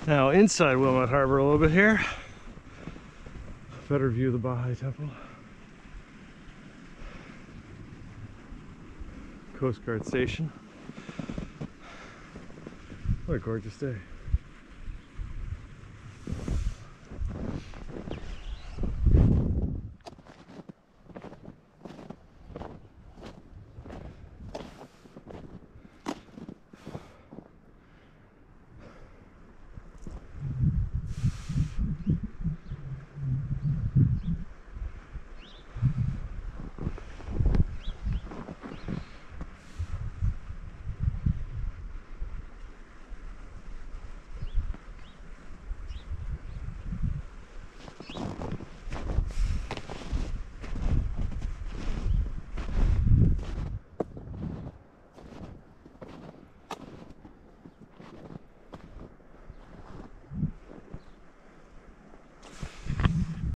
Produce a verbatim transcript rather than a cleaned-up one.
Now inside Wilmette Harbor a little bit here. Better view of the Baha'i temple. Coast Guard station. What a gorgeous day.